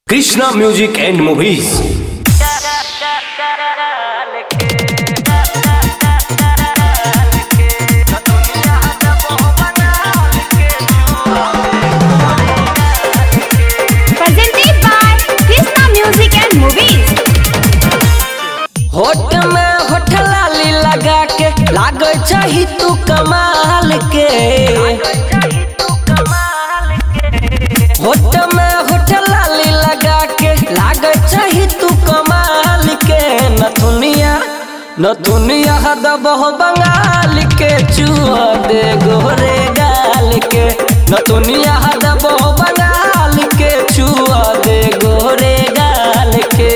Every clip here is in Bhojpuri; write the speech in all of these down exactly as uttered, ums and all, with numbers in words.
Krishna music and movies. Presented by Krishna Music and Movies। होठ में होठ लाली लगा के लागे चाही तू कमाल के। होठ में होठ लाली लगा के लागे चाही तू कमाल के। नथुनिया नथुनिया दबो बंगाल के चूहा दे गोरे गाल के। नथुनिया दबो बंगाल के चूहा दे गोरे गाल के।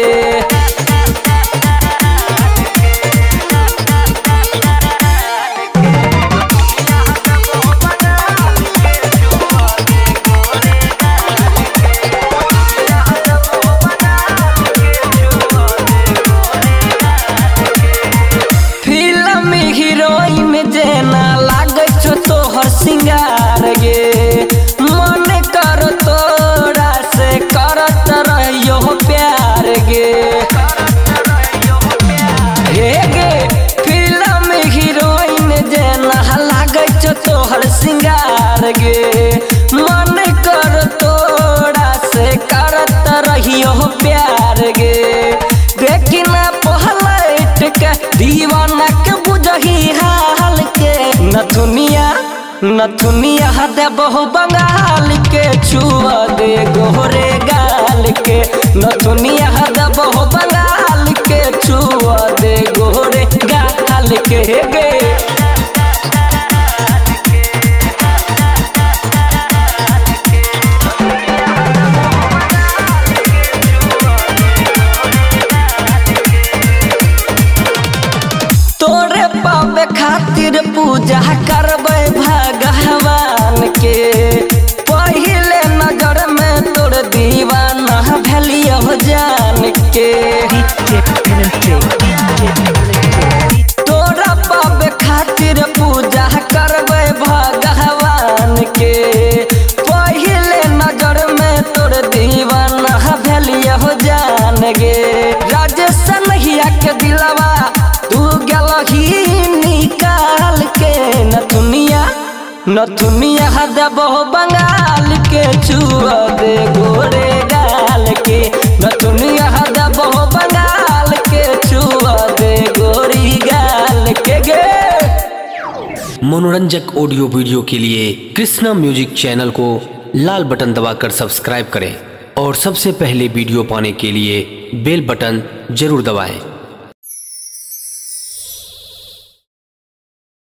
सिंगार गे मन कर तोरा से करत रहियो प्यार गे। हे गे फिल्म हीरोइन जेना लागे छो तोहर सिंगार गे। मन कर तोरा से करत रहियो प्यार गे। देखी ना पहलट के दीवाना के बुझही हाल के। नथुनिया नथुनिया देबो बंगाल के छुआ दे गोरे गाल के। नथुनिया देबो बंगाल के छुआ दे गोरे गाल के गे। तोरे पावे खातिर पूजा करबे भगवान के। पहले नजर में तोर दीवाना भेलियो जान के। तोरा पावे खातिर पूजा करबे भगवान के। पहले नजर में तोर दीवाना भेलियो जान गे। राजेश नहिया के दिलवा तू गलही निकाल के। नथुनिया नथुनिया देबो बंगाल के छुआ दे गोरे गाल के। नथुनिया देबो बंगाल के छुआ दे गोरी गाल के गे। मनोरंजक ऑडियो वीडियो के लिए कृष्णा म्यूजिक चैनल को लाल बटन दबाकर सब्सक्राइब करें और सबसे पहले वीडियो पाने के लिए बेल बटन जरूर दबाएं।